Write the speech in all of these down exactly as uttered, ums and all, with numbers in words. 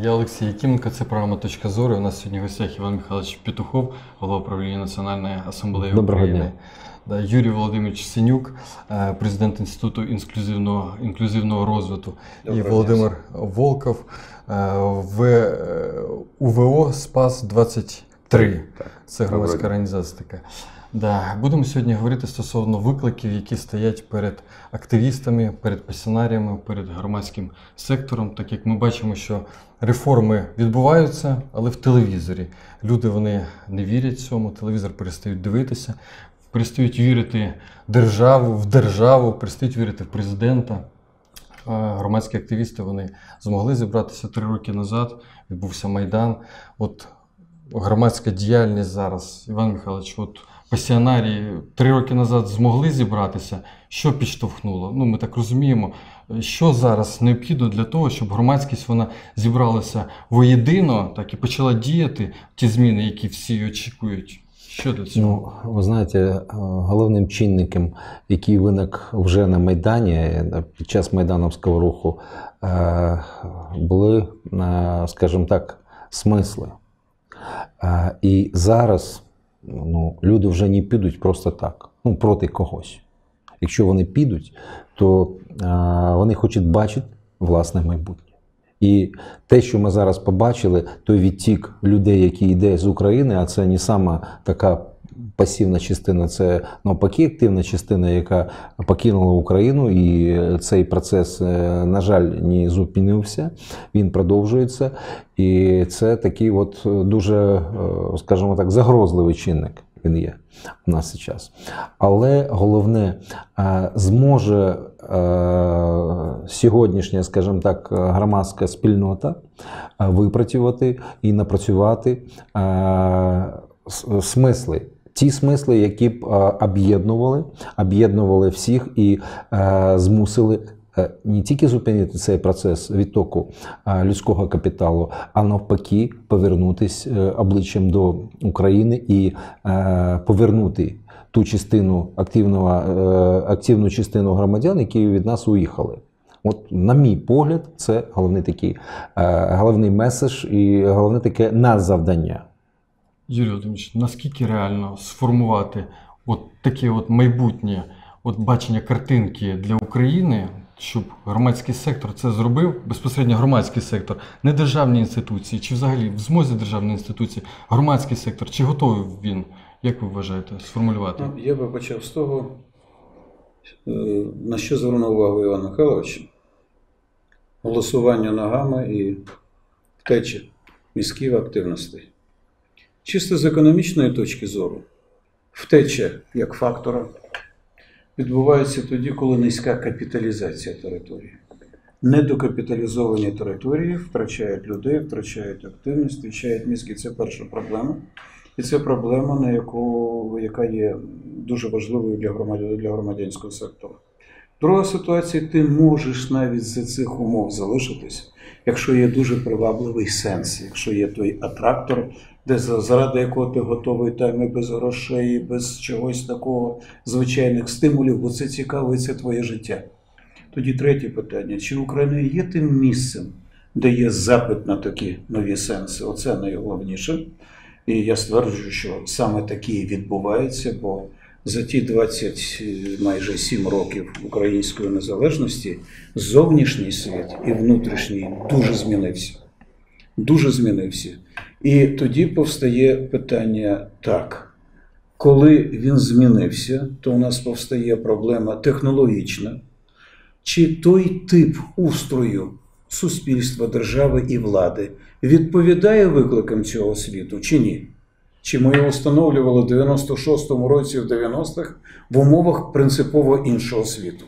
Я Олексій Якименко, це програма «Точка зору». У нас сьогодні в гостях Іван Михайлович Петухов, голова правління Національної асамблеї Доброго України. Дня. Да, Юрій Володимирович Синюк, президент Інституту інклюзивного, інклюзивного розвитку. Доброго і Володимир дня. Волков, в УВО Спас двадцять три. Так. Це громадська організація така. Да. Будемо сьогодні говорити стосовно викликів, які стоять перед активістами, перед пасіонаріями, перед громадським сектором, так як ми бачимо, що реформи відбуваються, але в телевізорі. Люди вони не вірять цьому, телевізор перестають дивитися, перестають вірити державу, в державу, перестають вірити в президента. Громадські активісти вони змогли зібратися три роки назад, відбувся Майдан. От громадська діяльність зараз, Іван Михайлович, от пасіонарії три роки назад змогли зібратися, що підштовхнуло? Ну, ми так розуміємо, що зараз необхідно для того, щоб громадськість вона зібралася воєдино, так і почала діяти ті зміни, які всі очікують. Що для цього? Ну, ви знаєте, головним чинником, який виник вже на Майдані, під час Майдановського руху, були, скажімо так, смисли. І зараз ну, люди вже не підуть просто так, ну, проти когось. Якщо вони підуть, то а, вони хочуть бачити власне майбутнє. І те, що ми зараз побачили, той відтік людей, який йде з України, а це не сама така пасивна частина, це навпаки активна частина, яка покинула Україну, і цей процес, на жаль, не зупинився, він продовжується. І це такий от дуже, скажімо так, загрозливий чинник він є у нас зараз. Але головне, зможе сьогоднішня, скажімо так, громадська спільнота випрацювати і напрацювати смисли. Ті смисли, які б об'єднували, об'єднували всіх і змусили не тільки зупинити цей процес відтоку людського капіталу, а навпаки повернутися обличчям до України і повернути ту частину активного, активну частину громадян, які від нас уїхали. От, на мій погляд, це головний такий, головний меседж і головне таке надзавдання. Юрій Володимирович, наскільки реально сформувати от таке от майбутнє от бачення картинки для України, щоб громадський сектор це зробив, безпосередньо громадський сектор, не державні інституції, чи взагалі в змозі державні інституції, громадський сектор, чи готовий він, як ви вважаєте, сформулювати? Ну, я би почав з того, на що звернув увагу Іван Михайлович. Голосування ногами і втеча мізків активностей. Чисто з економічної точки зору, втеча як фактора відбувається тоді, коли низька капіталізація території. Недокапіталізовані території втрачають людей, втрачають активність, втрачають мізки. Це перша проблема. І це проблема, на яку, яка є дуже важливою для, громадян, для громадянського сектору. Друга ситуація, ти можеш навіть за цих умов залишитись, якщо є дуже привабливий сенс, якщо є той атрактор, де заради якого ти готовий там і без грошей, і без чогось такого звичайних стимулів, бо це цікаво і це твоє життя. Тоді третє питання. Чи Україна є тим місцем, де є запит на такі нові сенси? Оце найголовніше. І я стверджую, що саме такі відбуваються, бо за ті двадцять майже сім років української незалежності зовнішній світ і внутрішній дуже змінився. Дуже змінився. І тоді повстає питання так, коли він змінився, то у нас повстає проблема технологічна, чи той тип устрою суспільства, держави і влади відповідає викликам цього світу, чи ні? Чи ми його встановлювали в дев'яносто шостому році, в дев'яностих в умовах принципово іншого світу?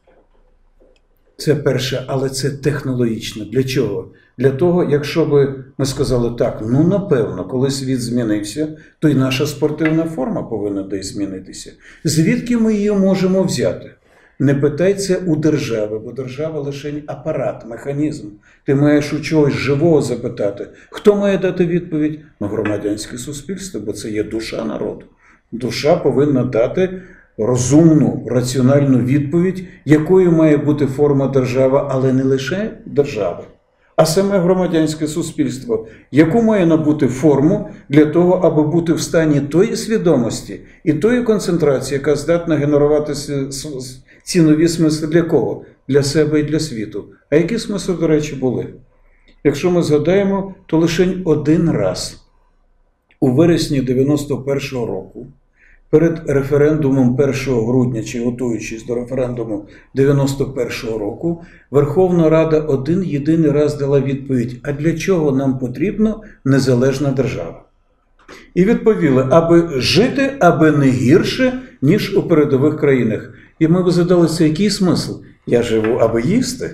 Це перше, але це технологічно. Для чого? Для того, якщо би ми сказали так, ну напевно, коли світ змінився, то й наша спортивна форма повинна десь змінитися. Звідки ми її можемо взяти? Не питай це у держави, бо держава лише апарат, механізм. Ти маєш у чогось живого запитати. Хто має дати відповідь? Ну, громадянське суспільство, бо це є душа народу. Душа повинна дати розумну, раціональну відповідь, якою має бути форма держави, але не лише держави. а саме громадянське суспільство, яку має набути форму для того, аби бути в стані тої свідомості і тої концентрації, яка здатна генерувати ці нові смисли для кого? Для себе і для світу. А які смисли, до речі, були? Якщо ми згадаємо, то лише один раз у вересні дев'яносто першого року, перед референдумом першого грудня, чи готуючись до референдуму дев'яносто першого року, Верховна Рада один єдиний раз дала відповідь, а для чого нам потрібна незалежна держава? І відповіли, аби жити, аби не гірше, ніж у передових країнах. І ми задалися, який смисл? Я живу, аби їсти.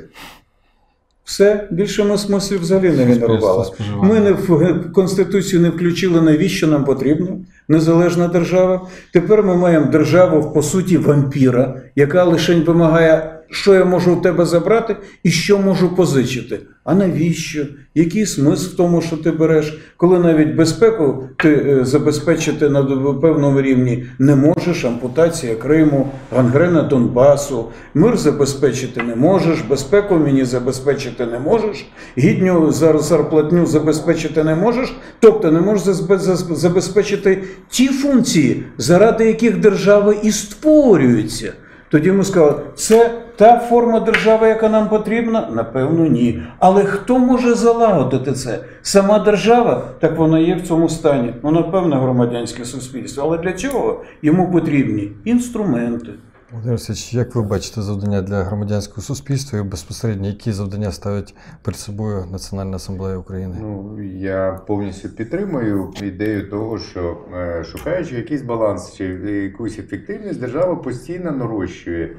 Все, більше ми смислів взагалі не генерували. Ми не в Конституцію не включили, навіщо нам потрібно незалежна держава. Тепер ми маємо державу, по суті, вампіра, яка лише вимагає, що я можу у тебе забрати і що можу позичити. А навіщо? Який смисл в тому, що ти береш, коли навіть безпеку ти забезпечити на певному рівні не можеш, ампутація Криму, гангрена Донбасу, мир забезпечити не можеш, безпеку мені забезпечити не можеш, гідню зарплатню забезпечити не можеш, тобто не можеш забезпечити ті функції, заради яких держави і створюються. Тоді ми сказали, це та форма держави, яка нам потрібна? Напевно, ні. Але хто може залагодити це? Сама держава? Так вона є в цьому стані. Ну, напевно, громадянське суспільство. Але для чого? Йому потрібні інструменти. Володимир Васильович, як ви бачите завдання для громадянського суспільства і безпосередньо які завдання ставить перед собою Національна асамблея України? Ну, я повністю підтримую ідею того, що е, шукаючи якийсь баланс чи якусь ефективність, держава постійно нарощує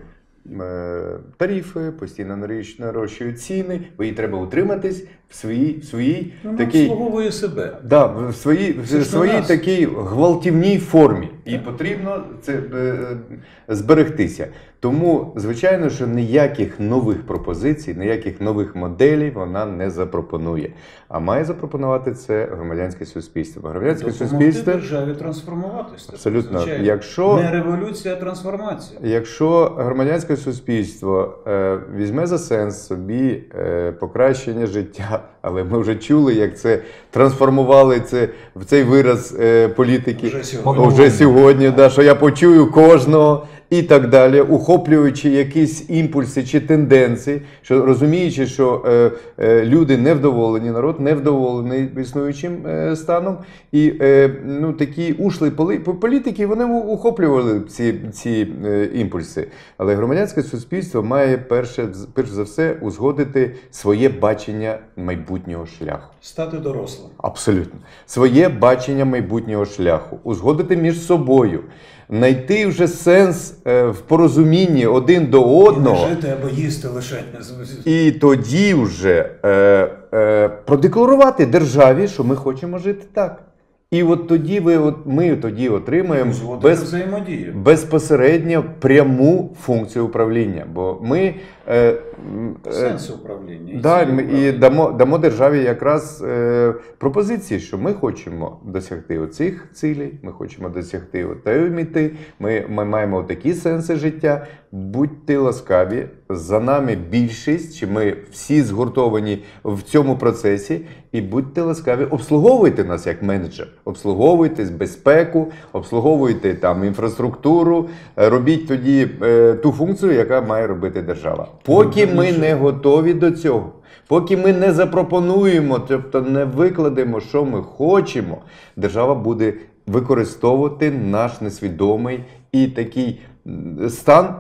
е, тарифи, постійно нарощує ціни, бо їй треба утриматись в своїй, в своїй ну, такій, обслуговує себе. Да, в своїй, в своїй такій гвалтівній формі. І потрібно це е, зберегтися. Тому, звичайно, що ніяких нових пропозицій, ніяких нових моделей вона не запропонує. А має запропонувати це громадянське суспільство. Громадянське суспільство державі трансформуватися. Абсолютно. Звичайно. Якщо, не революція, а трансформація. Якщо громадянське суспільство е, візьме за сенс собі е, покращення життя, але ми вже чули, як це трансформували це, в цей вираз е, політики вже сьогодні, вже сьогодні да, що я почую кожного і так далі, ухоплюючи якісь імпульси чи тенденції, що розуміючи, що е, е, люди невдоволені, народ невдоволений існуючим е, станом, і е, ну, такі ушли політики, вони ухоплювали ці, ці е, імпульси. Але громадянське суспільство має перше, перш за все узгодити своє бачення майбутнього шляху. Стати дорослим. Абсолютно. Своє бачення майбутнього шляху. Узгодити між собою. Знайти вже сенс е, в порозумінні один до одного. І не жити або їсти лише. І тоді вже е, е, продекларувати державі, що ми хочемо жити так. І от тоді ви, от ми тоді отримаємо без, безпосередньо пряму функцію управління. Бо ми е, сенс управління. Да, і дамо, дамо державі якраз е, пропозиції, що ми хочемо досягти оцих цілей, ми хочемо досягти отеї мети, ми, ми маємо такі сенси життя. Будьте ласкаві, за нами більшість, чи ми всі згуртовані в цьому процесі, і будьте ласкаві, обслуговуйте нас як менеджер, обслуговуйте безпеку, обслуговуйте там інфраструктуру, робіть тоді е, ту функцію, яка має робити держава. Поки ми не готові до цього, поки ми не запропонуємо, тобто не викладемо, що ми хочемо, держава буде використовувати наш несвідомий і такий стан,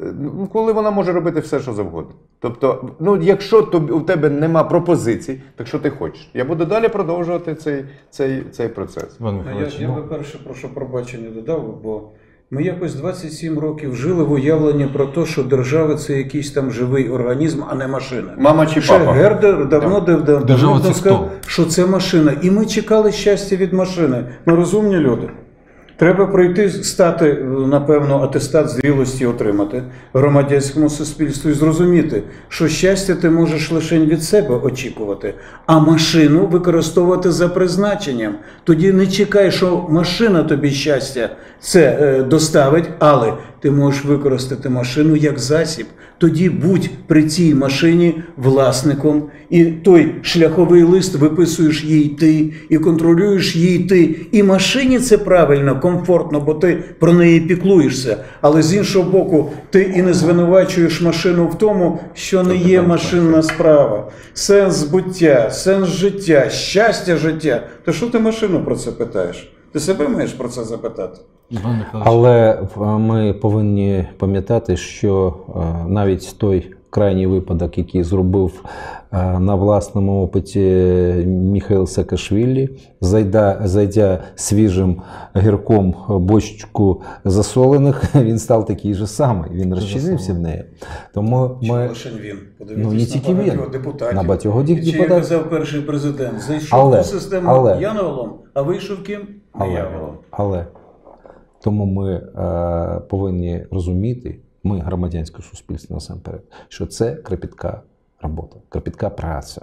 коли вона може робити все, що завгодно. Тобто, ну, якщо тобі, у тебе нема пропозицій, так що ти хочеш? Я буду далі продовжувати цей, цей, цей процес. Я, я би перше прошу пробачення додав, бо ми якось двадцять сім років жили в уявленні про те, що держава – це якийсь там живий організм, а не машина. Мама чи Ще папа. Гердер давно, Да. давно, Держава давно це сказав, хто? що це машина. І ми чекали щастя від машини. Ми розумні люди. Треба пройти, стати, напевно, атестат зрілості отримати в громадянському суспільстві і зрозуміти, що щастя ти можеш лише від себе очікувати, а машину використовувати за призначенням. Тоді не чекай, що машина тобі щастя це е, доставить, але ти можеш використати машину як засіб. Тоді будь при цій машині власником, і той шляховий лист виписуєш їй ти, і контролюєш їй ти. І машині це правильно, комфортно, бо ти про неї піклуєшся. Але з іншого боку, ти і не звинувачуєш машину в тому, що не є машинна справа. Сенс буття, сенс життя, щастя життя. То що ти машину про це питаєш? Ти себе маєш про це запитати? Іван Михайлович. Але е, ми повинні пам'ятати, що е, навіть той крайній випадок, який зробив е, на власному опиті Міхаїл Саакашвілі, зайдя, зайдя свіжим гірком бочку засолених, він став такий же самий, він розчинився в неї. Тому Чи ми... лише він? Ну, не тільки на він. багатьох депутатів. На багатьох І чи, як депутатів. казав перший президент, зайшов Але, у систему але, Янголом, а вийшов ким? Не Але, Янголом. але тому ми е, повинні розуміти, ми, громадянське суспільство насамперед, що це кропітка робота, кропітка праця.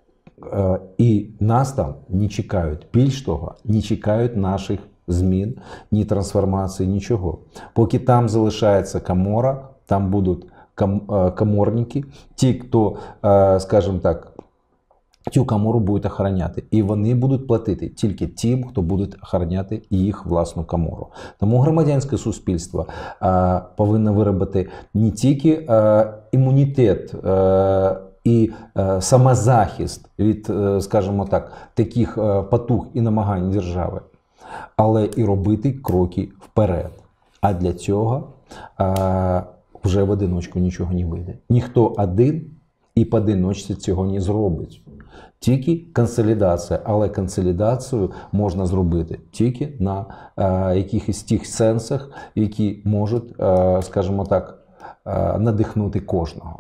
Е, і нас там не чекають. Більш того, не чекають наших змін, ні трансформації, нічого. Поки там залишається камора, там будуть кам, е, каморники, ті, хто, е, скажімо так, цю камору будуть охороняти. І вони будуть платити тільки тим, хто буде охороняти їх власну камору. Тому громадянське суспільство а, повинно виробити не тільки а, імунітет а, і а, самозахист від, а, скажімо так, таких а, потуг і намагань держави, але і робити кроки вперед. А для цього а, вже в одиночку нічого не вийде. Ніхто один і поодиночці цього не зробить. Тільки консолідація, але консолідацію можна зробити тільки на е, якихось тих сенсах, які можуть, е, скажімо так, е, надихнути кожного.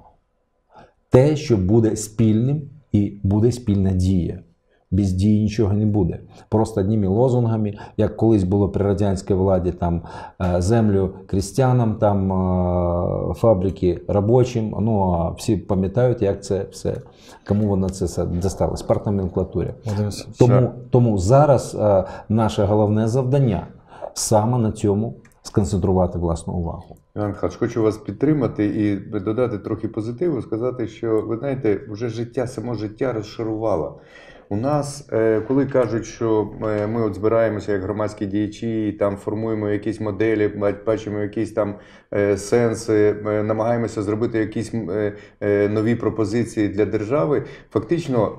Те, що буде спільним і буде спільна дія. Без дії нічого не буде. Просто одними лозунгами, як колись було при радянській владі, там землю крістянам, там фабрики робочим. Ну а всі пам'ятають, як це все, кому воно це все досталось, партноменклатурі. Тому, тому зараз наше головне завдання саме на цьому сконцентрувати власну увагу. Іван Михайлович, хочу вас підтримати і додати трохи позитиву, сказати, що, ви знаєте, вже життя, само життя розшарувало. У нас, коли кажуть, що ми от збираємося як громадські діячі, там формуємо якісь моделі, бачимо якісь там сенси, намагаємося зробити якісь нові пропозиції для держави, фактично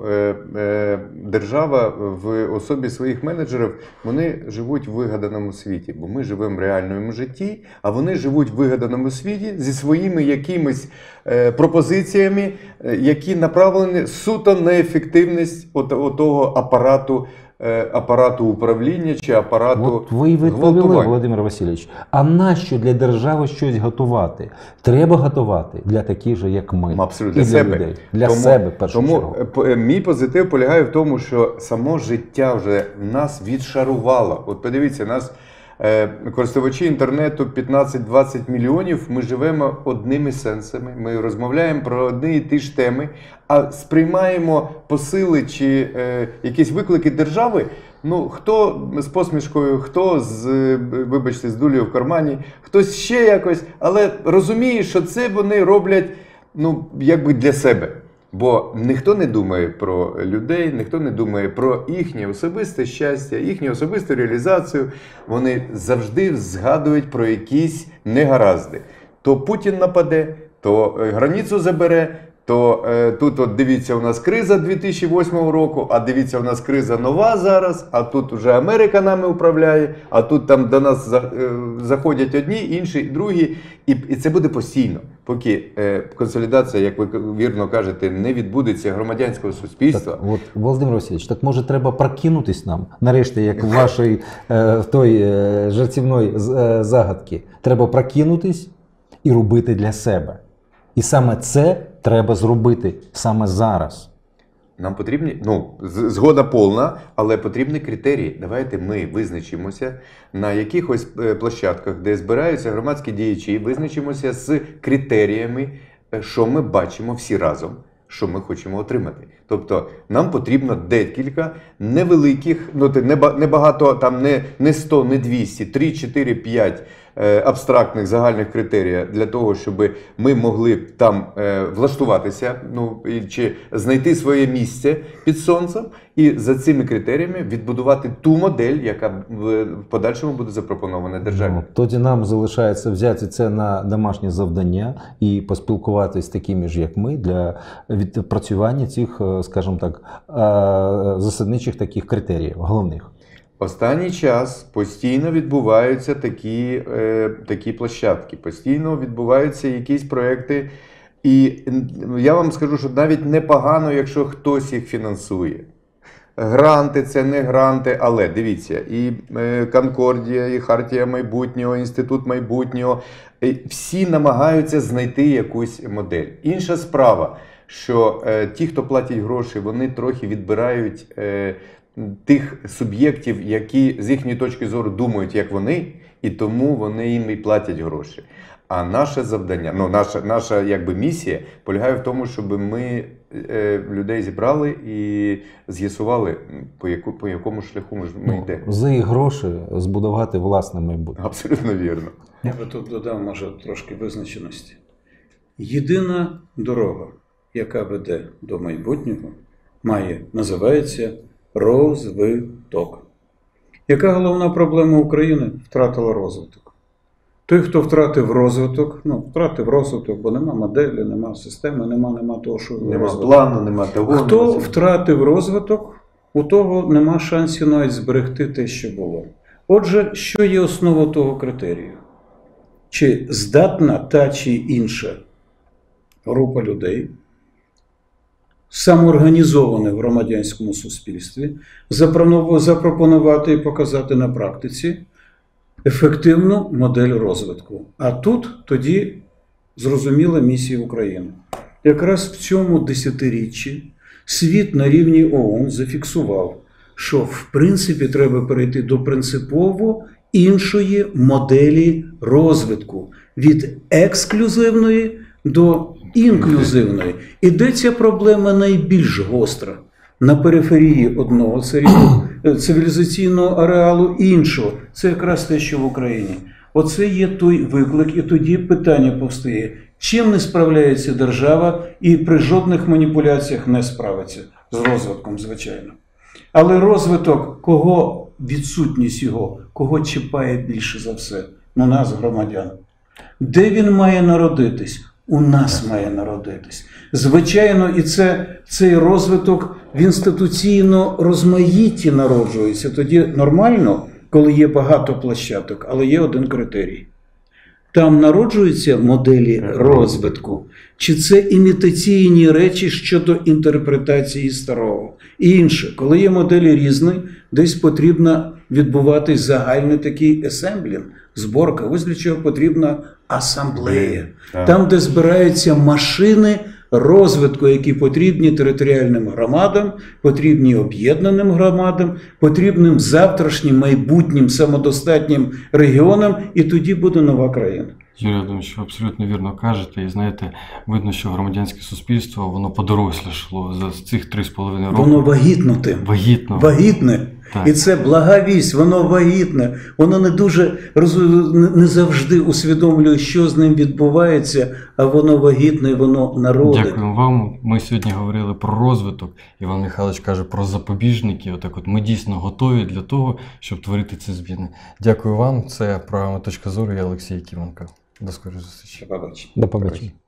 держава в особі своїх менеджерів, вони живуть в вигаданому світі, бо ми живемо в реальному житті, а вони живуть в вигаданому світі зі своїми якимись пропозиціями, які направлені суто на ефективність того апарату, апарату управління чи апарату От ви відповіли, Володимир Васильович, а нащо для держави щось готувати? Треба готувати для таких же, як ми. Абсолютно. І Для для себе. людей. Для тому, себе, в першу тому чергу. Мій позитив полягає в тому, що само життя вже нас відшарувало. От подивіться, нас користувачі інтернету п'ятнадцять-двадцять мільйонів, ми живемо одними сенсами, ми розмовляємо про одні і ті ж теми, а сприймаємо посили чи е, якісь виклики держави, ну, хто з посмішкою, хто з, вибачте, з дулею в кармані, хтось ще якось, але розуміє, що це вони роблять, ну, якби для себе. Бо ніхто не думає про людей, ніхто не думає про їхнє особисте щастя, їхню особисту реалізацію. Вони завжди згадують про якісь негаразди. То Путін нападе, то границю забере, то е, тут от дивіться, у нас криза дві тисячі восьмого року, а дивіться, у нас криза нова зараз, а тут вже Америка нами управляє, а тут там до нас за, е, заходять одні, інші, другі. І, і це буде постійно, поки е, консолідація, як ви вірно кажете, не відбудеться громадянського суспільства. Так, от, Володимир Васильович, так може треба прокинутись нам, нарешті, як в вашій е, той е, жартівної е, загадки. Треба прокинутись і робити для себе. І саме це треба зробити саме зараз. Нам потрібні, ну, згода повна, але потрібні критерії. Давайте ми визначимося на якихось площадках, де збираються громадські діячі, визначимося з критеріями, що ми бачимо всі разом, що ми хочемо отримати. Тобто нам потрібно декілька невеликих, ну, не багато, там не, не сто, не двісті, три, чотири, п'ять е, абстрактних загальних критеріях для того, щоб ми могли б там е, влаштуватися, ну, і- чи знайти своє місце під сонцем, і за цими критеріями відбудувати ту модель, яка в, в подальшому буде запропонована державі. Ну, тоді нам залишається взяти це на домашнє завдання і поспілкуватися з такими ж, як ми, для відпрацювання цих, е, скажімо так, е, засадничих таких критеріїв, головних. Останній час постійно відбуваються такі, е, такі площадки, постійно відбуваються якісь проекти. І я вам скажу, що навіть непогано, якщо хтось їх фінансує. Гранти це не гранти, але дивіться, і е, Конкордія, і Хартія майбутнього, Інститут майбутнього, е, всі намагаються знайти якусь модель. Інша справа, що е, ті, хто платять гроші, вони трохи відбирають е, тих суб'єктів, які з їхньої точки зору думають, як вони, і тому вони їм і платять гроші. А наше завдання, ну наша, наша якби місія полягає в тому, щоб ми е, людей зібрали і з'ясували, по, яку, по якому шляху ми, ми Ну, йдемо. за їх гроші збудувати власне майбутнє. Абсолютно вірно. Я би тут додав, може, трошки визначеності. Єдина дорога, яка веде до майбутнього, має, називається розвиток. Яка головна проблема України? Втратила розвиток. Той, хто втратив розвиток, ну, втратив розвиток, бо нема моделі, нема системи, нема, нема того, що Нема розвиток. плану, нема того. Хто нема цього. втратив розвиток, у того нема шансів навіть зберегти те, що було. Отже, що є основа того критерію? Чи здатна та чи інша група людей, самоорганізована в громадянському суспільстві, запропону- запропонувати і показати на практиці ефективну модель розвитку. А тут тоді зрозуміла місія України. Якраз в цьому десятиріччі світ на рівні ООН зафіксував, що в принципі треба перейти до принципово іншої моделі розвитку від ексклюзивної до інклюзивної. І де ця проблема найбільш гостра? На периферії одного цивілізаційного ареалу іншого. Це якраз те, що в Україні. Оце є той виклик, і тоді питання повстає. Чим не справляється держава і при жодних маніпуляціях не справиться з розвитком, звичайно. Але розвиток, кого відсутність його, кого чіпає більше за все? Ну, нас, громадян. Де він має народитись? У нас має народитись. Звичайно, і це, цей розвиток в інституційно розмаїтті народжується. Тоді нормально, коли є багато площадок, але є один критерій. Там народжуються моделі розвитку, чи це імітаційні речі щодо інтерпретації старого. І інше, коли є моделі різні, десь потрібно відбуватись загальний такий есемблін, зборка. Ось для чого потрібна асамблея. Так. Там, де збираються машини розвитку, які потрібні територіальним громадам, потрібні об'єднаним громадам, потрібним завтрашнім, майбутнім, самодостатнім регіонам, і тоді буде нова країна. Юрій Володимирович, ви абсолютно вірно кажете, і знаєте, видно, що громадянське суспільство, воно подорослішло за цих три з половиною роки. Воно вагітнутим. Вагітно. Вагітне. Так. І це блага вість, воно вагітне. Воно не дуже роз- не завжди усвідомлює, що з ним відбувається, а воно вагітне, і воно народить. Дякуємо вам. Ми сьогодні говорили про розвиток. Іван Михайлович каже про запобіжники. Отак от ми дійсно готові для того, щоб творити ці зміни. Дякую вам. Це програма «Точка зору». Я Олексій Якименко. До скорої зустрічі. Побачення. До побачення.